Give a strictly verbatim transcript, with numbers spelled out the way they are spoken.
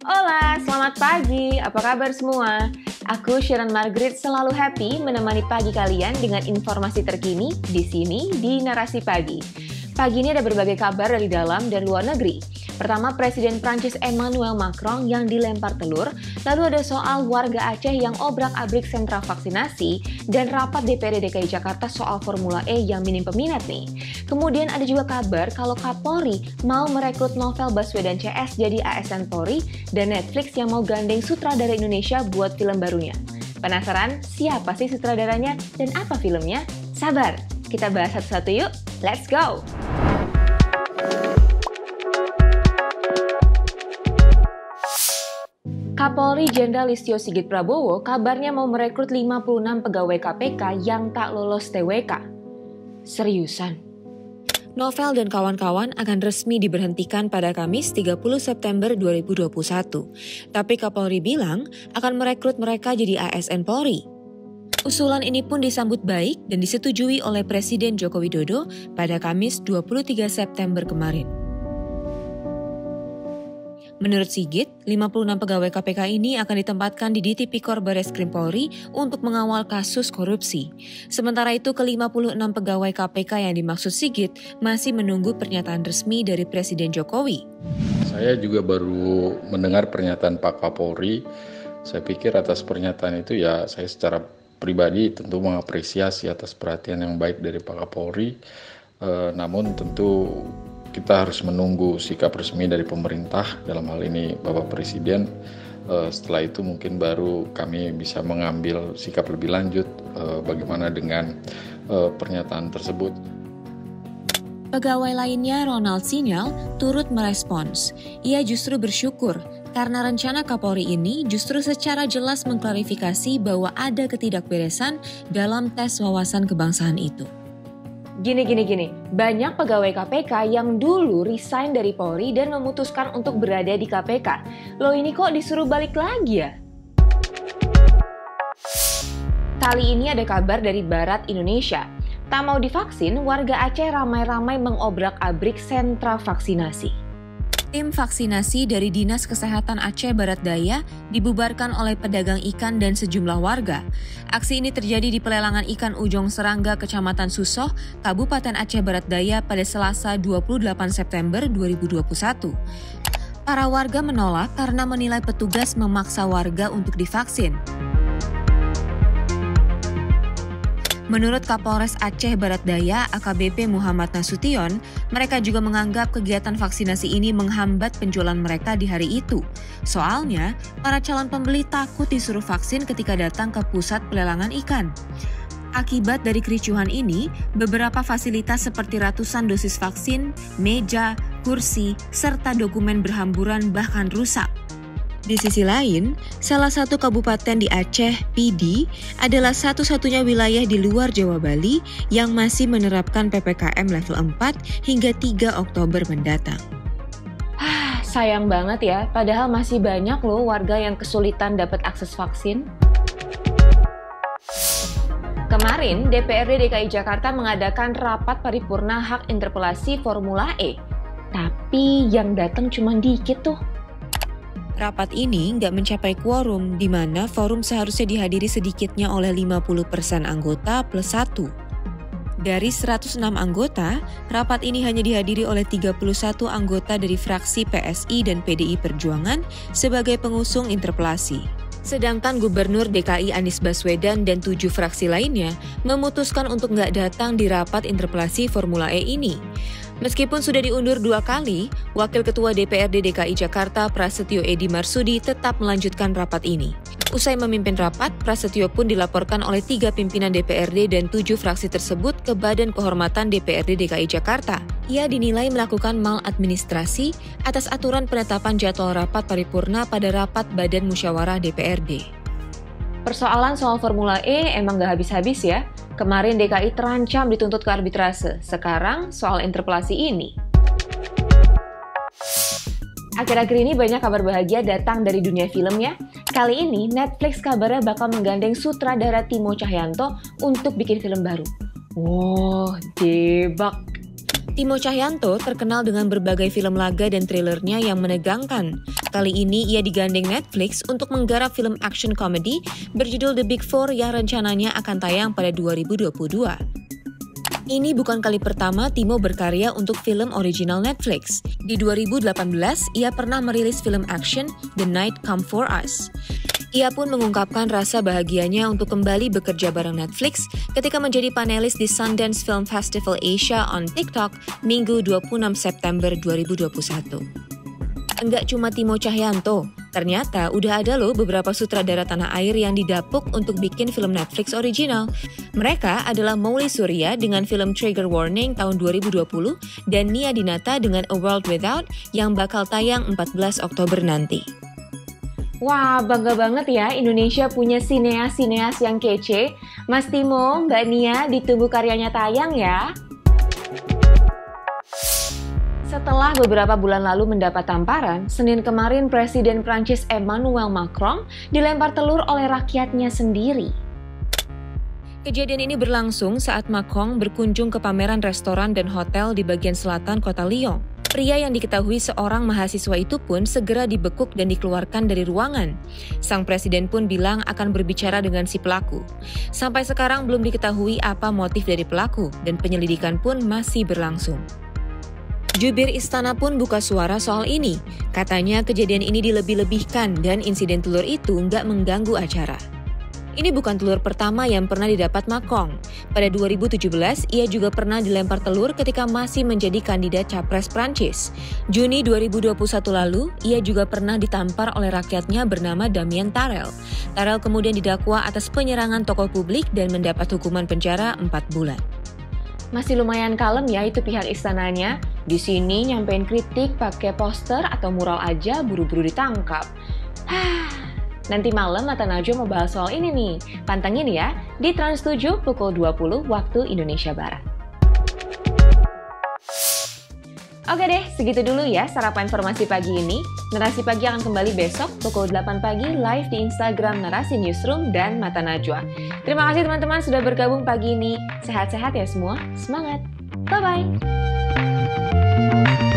Hola, selamat pagi. Apa kabar semua? Aku Sharon Margaret selalu happy menemani pagi kalian dengan informasi terkini di sini di Narasi Pagi. Pagi ini ada berbagai kabar dari dalam dan luar negeri. Pertama, Presiden Prancis Emmanuel Macron yang dilempar telur, lalu ada soal warga Aceh yang obrak-abrik sentra vaksinasi, dan rapat D P R D D K I Jakarta soal Formula E yang minim peminat nih. Kemudian ada juga kabar kalau Kapolri mau merekrut Novel Baswedan C S jadi A S N Polri, dan Netflix yang mau gandeng sutradara Indonesia buat film barunya. Penasaran siapa sih sutradaranya dan apa filmnya? Sabar, kita bahas satu-satu yuk. Let's go! Kapolri Jenderal Listio Sigit Prabowo kabarnya mau merekrut lima puluh enam pegawai K P K yang tak lolos T W K. Seriusan? Novel dan kawan-kawan akan resmi diberhentikan pada Kamis tiga puluh September dua ribu dua puluh satu. Tapi Kapolri bilang akan merekrut mereka jadi A S N Polri. Usulan ini pun disambut baik dan disetujui oleh Presiden Joko Widodo pada Kamis dua puluh tiga September kemarin. Menurut Sigit, lima puluh enam pegawai K P K ini akan ditempatkan di D T P Kor Bareskrim Polri untuk mengawal kasus korupsi. Sementara itu, ke lima puluh enam pegawai K P K yang dimaksud Sigit masih menunggu pernyataan resmi dari Presiden Jokowi. Saya juga baru mendengar pernyataan Pak Kapolri. Saya pikir atas pernyataan itu ya saya secara pribadi tentu mengapresiasi atas perhatian yang baik dari Pak Kapolri. E, namun tentu kita harus menunggu sikap resmi dari pemerintah, dalam hal ini Bapak Presiden. Setelah itu mungkin baru kami bisa mengambil sikap lebih lanjut bagaimana dengan pernyataan tersebut. Pegawai lainnya, Ronald Sinyal, turut merespons. Ia justru bersyukur karena rencana Kapolri ini justru secara jelas mengklarifikasi bahwa ada ketidakberesan dalam tes wawasan kebangsaan itu. Gini, gini, gini. Banyak pegawai K P K yang dulu resign dari Polri dan memutuskan untuk berada di K P K. Loh ini kok disuruh balik lagi ya? Kali ini ada kabar dari Barat Indonesia. Tak mau divaksin, warga Aceh ramai-ramai mengobrak-abrik sentra vaksinasi. Tim vaksinasi dari Dinas Kesehatan Aceh Barat Daya dibubarkan oleh pedagang ikan dan sejumlah warga. Aksi ini terjadi di pelelangan ikan Ujong Serangga, Kecamatan Susoh, Kabupaten Aceh Barat Daya pada Selasa dua puluh delapan September dua ribu dua puluh satu. Para warga menolak karena menilai petugas memaksa warga untuk divaksin. Menurut Kapolres Aceh Barat Daya A K B P Muhammad Nasution, mereka juga menganggap kegiatan vaksinasi ini menghambat penjualan mereka di hari itu. Soalnya, para calon pembeli takut disuruh vaksin ketika datang ke pusat pelelangan ikan. Akibat dari kericuhan ini, beberapa fasilitas seperti ratusan dosis vaksin, meja, kursi, serta dokumen berhamburan bahkan rusak. Di sisi lain, salah satu kabupaten di Aceh, Pidi, adalah satu-satunya wilayah di luar Jawa Bali yang masih menerapkan P P K M level empat hingga tiga Oktober mendatang. Ah, sayang banget ya, padahal masih banyak loh warga yang kesulitan dapat akses vaksin. Kemarin, D P R D D K I Jakarta mengadakan rapat paripurna hak interpelasi Formula E. Tapi yang datang cuma dikit tuh. Rapat ini nggak mencapai quorum, di mana forum seharusnya dihadiri sedikitnya oleh lima puluh persen anggota plus satu. Dari seratus enam anggota, rapat ini hanya dihadiri oleh tiga puluh satu anggota dari fraksi P S I dan P D I Perjuangan sebagai pengusung interpelasi. Sedangkan Gubernur D K I Anies Baswedan dan tujuh fraksi lainnya memutuskan untuk nggak datang di rapat interpelasi Formula E ini. Meskipun sudah diundur dua kali, Wakil Ketua D P R D D K I Jakarta Prasetyo Edi Marsudi tetap melanjutkan rapat ini. Usai memimpin rapat, Prasetyo pun dilaporkan oleh tiga pimpinan D P R D dan tujuh fraksi tersebut ke Badan Kehormatan D P R D D K I Jakarta. Ia dinilai melakukan maladministrasi atas aturan penetapan jadwal rapat paripurna pada rapat Badan Musyawarah D P R D. Persoalan soal Formula E emang gak habis-habis ya. Kemarin D K I terancam dituntut ke arbitrase, sekarang soal interpelasi ini. Akhir-akhir ini banyak kabar bahagia datang dari dunia film ya. Kali ini Netflix kabarnya bakal menggandeng sutradara Timo Cahyanto untuk bikin film baru. Wow, debak. Timo Cahyanto terkenal dengan berbagai film laga dan thrillernya yang menegangkan. Kali ini ia digandeng Netflix untuk menggarap film action comedy berjudul The Big Four yang rencananya akan tayang pada dua ribu dua puluh dua. Ini bukan kali pertama Timo berkarya untuk film original Netflix. Di dua ribu delapan belas, ia pernah merilis film action The Night Come For Us. Ia pun mengungkapkan rasa bahagianya untuk kembali bekerja bareng Netflix ketika menjadi panelis di Sundance Film Festival Asia on TikTok Minggu dua puluh enam September dua ribu dua puluh satu. Enggak cuma Timo Cahyanto, ternyata udah ada loh beberapa sutradara tanah air yang didapuk untuk bikin film Netflix original. Mereka adalah Mouly Surya dengan film Trigger Warning tahun dua ribu dua puluh dan Nia Dinata dengan A World Without yang bakal tayang empat belas Oktober nanti. Wah, bangga banget ya Indonesia punya sineas-sineas yang kece. Mas Timo, Mbak Nia, ditunggu karyanya tayang ya. Setelah beberapa bulan lalu mendapat tamparan, Senin kemarin Presiden Prancis Emmanuel Macron dilempar telur oleh rakyatnya sendiri. Kejadian ini berlangsung saat Macron berkunjung ke pameran restoran dan hotel di bagian selatan kota Lyon. Pria yang diketahui seorang mahasiswa itu pun segera dibekuk dan dikeluarkan dari ruangan. Sang presiden pun bilang akan berbicara dengan si pelaku. Sampai sekarang belum diketahui apa motif dari pelaku dan penyelidikan pun masih berlangsung. Jubir istana pun buka suara soal ini. Katanya kejadian ini dilebih-lebihkan dan insiden telur itu nggak mengganggu acara. Ini bukan telur pertama yang pernah didapat Macron. Pada dua ribu tujuh belas, ia juga pernah dilempar telur ketika masih menjadi kandidat capres Prancis. Juni dua ribu dua puluh satu lalu, ia juga pernah ditampar oleh rakyatnya bernama Damien Tarel. Tarel kemudian didakwa atas penyerangan tokoh publik dan mendapat hukuman penjara empat bulan. Masih lumayan kalem ya itu pihak istananya. Di sini nyampein kritik pakai poster atau mural aja buru-buru ditangkap. Hah. Nanti malam Mata Najwa mau bahas soal ini nih. Pantengin ya di Trans tujuh pukul dua puluh waktu Indonesia Barat. Oke deh, segitu dulu ya sarapan informasi pagi ini. Narasi Pagi akan kembali besok pukul delapan pagi live di Instagram Narasi Newsroom dan Mata Najwa. Terima kasih teman-teman sudah bergabung pagi ini. Sehat-sehat ya semua. Semangat. Bye-bye.